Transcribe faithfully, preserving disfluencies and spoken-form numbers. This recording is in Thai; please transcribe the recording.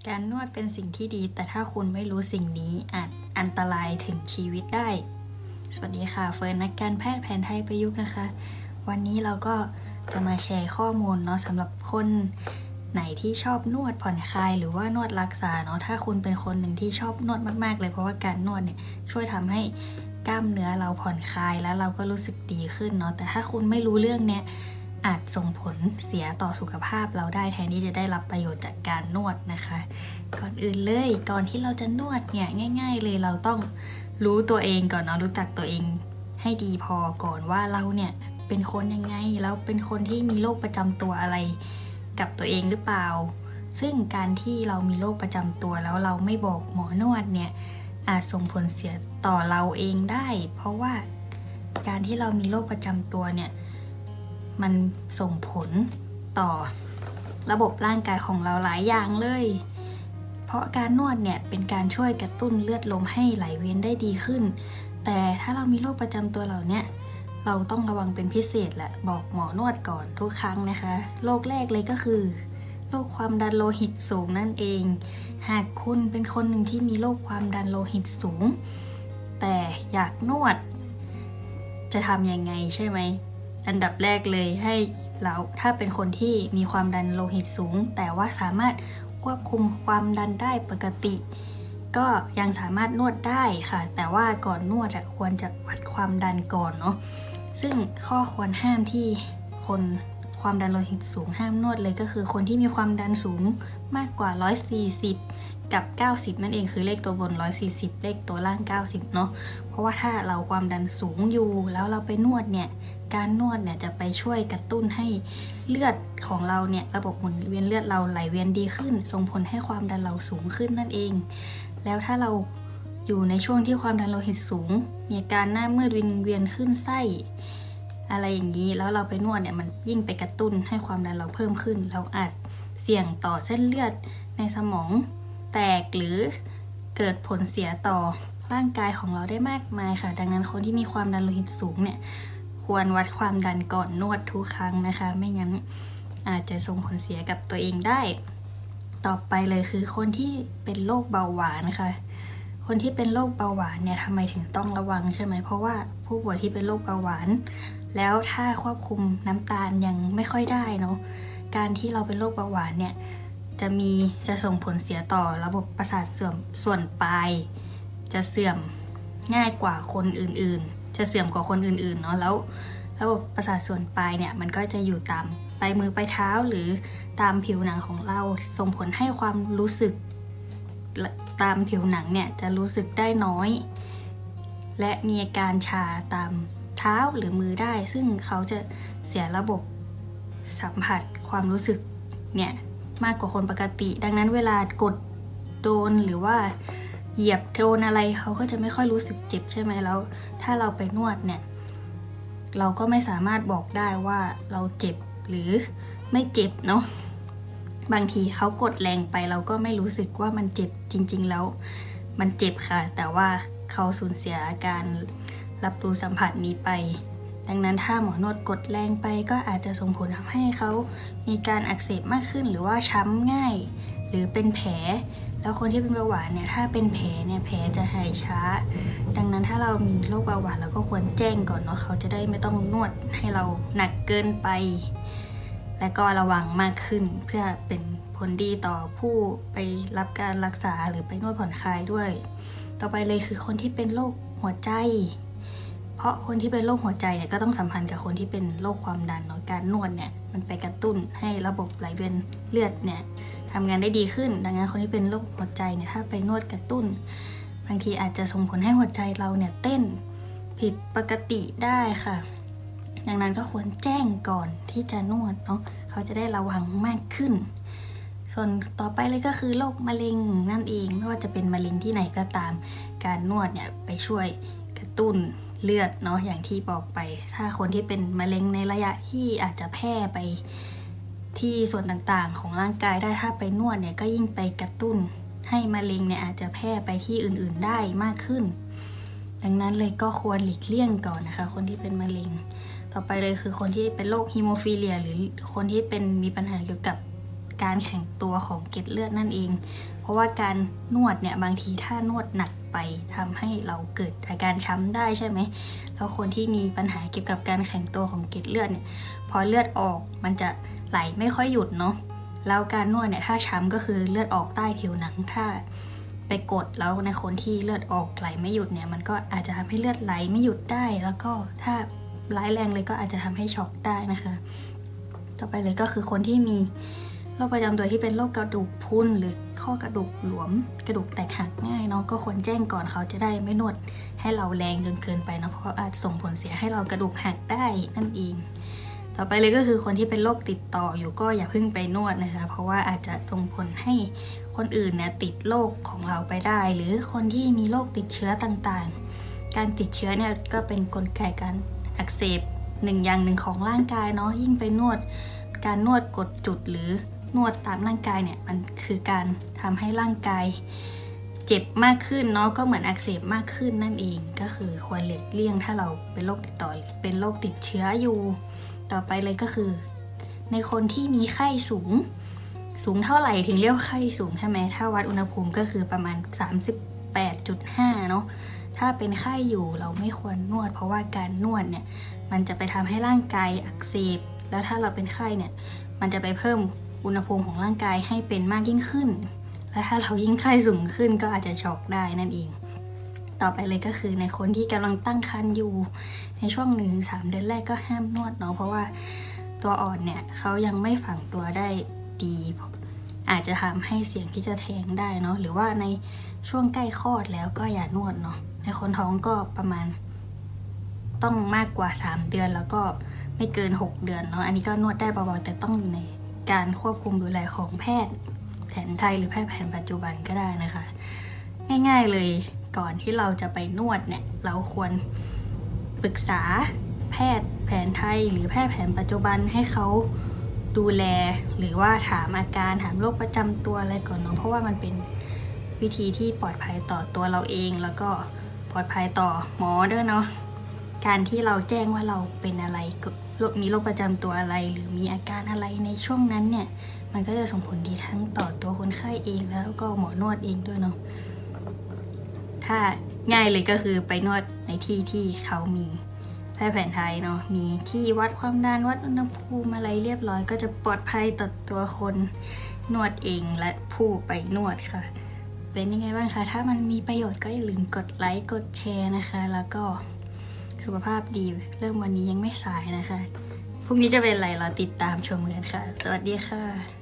การนวดเป็นสิ่งที่ดีแต่ถ้าคุณไม่รู้สิ่งนี้อาจอันตรายถึงชีวิตได้สวัสดีค่ะเฟิร์นนักการแพทย์แผนไทยประยุกต์นะคะวันนี้เราก็จะมาแชร์ข้อมูลเนาะสำหรับคนไหนที่ชอบนวดผ่อนคลายหรือว่านวดรักษาเนาะถ้าคุณเป็นคนหนึ่งที่ชอบนวดมากๆเลยเพราะว่าการนวดเนี่ยช่วยทำให้กล้ามเนื้อเราผ่อนคลายแล้วเราก็รู้สึกดีขึ้นเนาะแต่ถ้าคุณไม่รู้เรื่องเนี่ยอาจส่งผลเสียต่อสุขภาพเราได้แทนที่จะได้รับประโยชน์จากการนวดนะคะก่อนอื่นเลยก่อนที่เราจะนวดเนี่ยง่ายๆเลยเราต้องรู้ตัวเองก่อนเนาะรู้จักตัวเองให้ดีพอก่อนว่าเราเนี่ยเป็นคนยังไงแล้วเป็นคนที่มีโรคประจำตัวอะไรกับตัวเองหรือเปล่าซึ่งการที่เรามีโรคประจำตัวแล้วเราไม่บอกหมอนวดเนี่ยอาจส่งผลเสียต่อเราเองได้เพราะว่าการที่เรามีโรคประจำตัวเนี่ยมันส่งผลต่อระบบร่างกายของเราหลายอย่างเลยเพราะการนวดเนี่ยเป็นการช่วยกระตุ้นเลือดลมให้ไหลเวียนได้ดีขึ้นแต่ถ้าเรามีโรคประจำตัวเหล่านี้เราต้องระวังเป็นพิเศษแหละบอกหมอนวดก่อนทุกครั้งนะคะโรคแรกเลยก็คือโรคความดันโลหิตสูงนั่นเองหากคุณเป็นคนหนึ่งที่มีโรคความดันโลหิตสูงแต่อยากนวดจะทำยังไงใช่ไหมอันดับแรกเลยให้เราถ้าเป็นคนที่มีความดันโลหิตสูงแต่ว่าสามารถควบคุมความดันได้ปกติก็ยังสามารถนวดได้ค่ะแต่ว่าก่อนนวดควรจะวัดความดันก่อนเนาะซึ่งข้อควรห้ามที่คนความดันโลหิตสูงห้ามนวดเลยก็คือคนที่มีความดันสูงมากกว่าหนึ่งร้อยสี่สิบกับเก้าสิบนั่นเองคือเลขตัวบนหนึ่งร้อยสี่สิบเลขตัวล่างเก้าสิบเนาะเพราะว่าถ้าเราความดันสูงอยู่แล้วเราไปนวดเนี่ยการนวดเนี่ยจะไปช่วยกระตุ้นให้เลือดของเราเนี่ยระบบหมุนเวียนเลือดเราไหลเวียนดีขึ้นส่งผลให้ความดันเราสูงขึ้นนั่นเองแล้วถ้าเราอยู่ในช่วงที่ความดันโลหิตสูงมีอาการหน้ามืดวิงเวียนขึ้นไส้อะไรอย่างนี้แล้วเราไปนวดเนี่ยมันยิ่งไปกระตุ้นให้ความดันเราเพิ่มขึ้นเราอาจเสี่ยงต่อเส้นเลือดในสมองแตกหรือเกิดผลเสียต่อร่างกายของเราได้มากมายค่ะดังนั้นคนที่มีความดันโลหิตสูงเนี่ยควรวัดความดันก่อนนวดทุกครั้งนะคะไม่งั้นอาจจะส่งผลเสียกับตัวเองได้ต่อไปเลยคือคนที่เป็นโรคเบาหวานนะคะคนที่เป็นโรคเบาหวานเนี่ยทำไมถึงต้องระวังใช่ไหมเพราะว่าผู้ป่วยที่เป็นโรคเบาหวานแล้วถ้าควบคุมน้ำตาลยังไม่ค่อยได้เนาะการที่เราเป็นโรคเบาหวานเนี่ยจะมีจะส่งผลเสียต่อระบบประสาทเสื่อมส่วนปลายจะเสื่อมง่ายกว่าคนอื่นๆจะเสื่อมกว่าคนอื่นๆเนาะแล้วระบบประสาทส่วนปลายเนี่ยมันก็จะอยู่ตามปลายมือปลายเท้าหรือตามผิวหนังของเราส่งผลให้ความรู้สึกตามผิวหนังเนี่ยจะรู้สึกได้น้อยและมีอาการชาตามเท้าหรือมือได้ซึ่งเขาจะเสียระบบสัมผัสความรู้สึกเนี่ยมากกว่าคนปกติดังนั้นเวลากดโดนหรือว่าเหยียบโดนอะไรเขาก็จะไม่ค่อยรู้สึกเจ็บใช่ไหมแล้วถ้าเราไปนวดเนี่ยเราก็ไม่สามารถบอกได้ว่าเราเจ็บหรือไม่เจ็บเนาะบางทีเขากดแรงไปเราก็ไม่รู้สึกว่ามันเจ็บจริงๆแล้วมันเจ็บค่ะแต่ว่าเขาสูญเสียอาการรับรู้สัมผัสนี้ไปดังนั้นถ้าหมอนวดกดแรงไปก็อาจจะส่งผลทำให้เขามีการอักเสบมากขึ้นหรือว่าช้ำง่ายหรือเป็นแผลแล้วคนที่เป็นเบาหวานเนี่ยถ้าเป็นแผลเนี่ยแผลจะหายช้าดังนั้นถ้าเรามีโรคเบาหวานเราก็ควรแจ้งก่อนเนาะเขาจะได้ไม่ต้องนวดให้เราหนักเกินไปและก็ระวังมากขึ้นเพื่อเป็นผลดีต่อผู้ไปรับการรักษาหรือไปนวดผ่อนคลายด้วยต่อไปเลยคือคนที่เป็นโรคหัวใจเพราะคนที่เป็นโรคหัวใจเนี่ยก็ต้องสัมพันธ์กับคนที่เป็นโรคความดันเนาะการนวดเนี่ยมันไปกระตุ้นให้ระบบไหลเวียนเลือดเนี่ยทำงานได้ดีขึ้นดังนั้นคนที่เป็นโรคหัวใจเนี่ยถ้าไปนวดกระตุ้นบางทีอาจจะส่งผลให้หัวใจเราเนี่ยเต้นผิดปกติได้ค่ะดังนั้นก็ควรแจ้งก่อนที่จะนวดเนาะเขาจะได้ระวังมากขึ้นส่วนต่อไปเลยก็คือโรคมะเร็งนั่นเองไม่ว่าจะเป็นมะเร็งที่ไหนก็ตามการนวดเนี่ยไปช่วยกระตุ้นเลือดเนาะอย่างที่บอกไปถ้าคนที่เป็นมะเร็งในระยะที่อาจจะแพร่ไปที่ส่วนต่างๆของร่างกายได้ถ้าไปนวดเนี่ยก็ยิ่งไปกระตุ้นให้มะเร็งเนี่ยอาจจะแพร่ไปที่อื่นๆได้มากขึ้นดังนั้นเลยก็ควรหลีกเลี่ยงก่อนนะคะคนที่เป็นมะเร็งต่อไปเลยคือคนที่เป็นโรคฮีโมฟิเลียหรือคนที่เป็นมีปัญหาเกี่ยวกับการแข็งตัวของเกล็ดเลือดนั่นเองเพราะว่าการนวดเนี่ยบางทีถ้านวดหนักไปทำให้เราเกิดอาการช้ำได้ใช่ไหมแล้วคนที่มีปัญหาเกี่ยวกับการแข็งตัวของเกล็ดเลือดเนี่ยพอเลือดออกมันจะไหลไม่ค่อยหยุดเนาะแล้วการนวดเนี่ยถ้าช้ำก็คือเลือดออกใต้ผิวหนังถ้าไปกดแล้วในคนที่เลือดออกไหลไม่หยุดเนี่ยมันก็อาจจะทำให้เลือดไหลไม่หยุดได้แล้วก็ถ้าร้ายแรงเลยก็อาจจะทำให้ช็อกได้นะคะต่อไปเลยก็คือคนที่มีโรคประจำตัวที่เป็นโรคกระดูกพรุนหรือข้อกระดูกหลวมกระดูกแตกหักง่ายเนาะก็ควรแจ้งก่อนเขาจะได้ไม่นวดให้เราแรงจนเกินไปเนาะเพราะอาจส่งผลเสียให้เรากระดูกหักได้นั่นเองต่อไปเลยก็คือคนที่เป็นโรคติดต่ออยู่ก็อย่าเพิ่งไปนวดนะคะเพราะว่าอาจจะส่งผลให้คนอื่นเนี่ยติดโรคของเราไปได้หรือคนที่มีโรคติดเชื้อต่างๆการติดเชื้อเนี่ยก็เป็นกลไกการอักเสบหนึ่งอย่างหนึ่งของร่างกายเนาะยิ่งไปนวดการนวดกดจุดหรือนวดตามร่างกายเนี่ยมันคือการทำให้ร่างกายเจ็บมากขึ้นเนาะก็เหมือนอักเสบมากขึ้นนั่นเองก็คือควรหลีกเลี่ยงถ้าเราเป็นโรคติดต่อเป็นโรคติดเชื้ออยู่ต่อไปเลยก็คือในคนที่มีไข้สูงสูงเท่าไหร่ถึงเรียกว่าไข้สูงใช่ไหมถ้าวัดอุณหภูมิก็คือประมาณ สามสิบแปดจุดห้า เนาะถ้าเป็นไข้อยู่เราไม่ควรนวดเพราะว่าการนวดเนี่ยมันจะไปทำให้ร่างกายอักเสบแล้วถ้าเราเป็นไข้เนี่ยมันจะไปเพิ่มอุณหภูมิของร่างกายให้เป็นมากยิ่งขึ้นและถ้าเรายิ่งไข้สูงขึ้นก็อาจจะช็อกได้นั่นเองต่อไปเลยก็คือในคนที่กำลังตั้งครรภ์อยู่ในช่วงหนึ่งสามเดือนแรกก็ห้ามนวดเนาะเพราะว่าตัวอ่อนเนี่ยเขายังไม่ฝังตัวได้ดีอาจจะทำให้เสี่ยงที่จะแท้งได้เนาะหรือว่าในช่วงใกล้คลอดแล้วก็อย่านวดเนาะในคนท้องก็ประมาณต้องมากกว่าสามเดือนแล้วก็ไม่เกินหกเดือนเนาะอันนี้ก็นวดได้เบาๆแต่ต้องอยู่ในการควบคุมดูแลของแพทย์แผนไทยหรือแพทย์แผนปัจจุบันก็ได้นะคะง่ายๆเลยก่อนที่เราจะไปนวดเนี่ยเราควรปรึกษาแพทย์แผนไทยหรือแพทย์แผนปัจจุบันให้เขาดูแลหรือว่าถามอาการถามโรคประจำตัวอะไรก่อนเนาะเพราะว่ามันเป็นวิธีที่ปลอดภัยต่อตัวเราเองแล้วก็ปลอดภัยต่อหมอด้วยเนาะการที่เราแจ้งว่าเราเป็นอะไรมีโรคประจำตัวอะไรหรือมีอาการอะไรในช่วงนั้นเนี่ยมันก็จะส่งผลดีทั้งต่อตัวคนไข้เองแล้วก็หมอนวดเองด้วยเนาะถ้าง่ายเลยก็คือไปนวดในที่ที่เขามีแพทย์แผนไทยเนาะมีที่วัดความดันวัดอุณหภูมิอะไรเรียบร้อยก็จะปลอดภัยต่อตัวคนนวดเองและผู้ไปนวดค่ะเป็นยังไงบ้างคะถ้ามันมีประโยชน์ก็อย่าลืมกดไลค์กดแชร์นะคะแล้วก็สุขภาพดีเริ่มวันนี้ยังไม่สายนะคะพรุ่งนี้จะเป็นอะไรเราติดตามชมกันค่ะสวัสดีค่ะ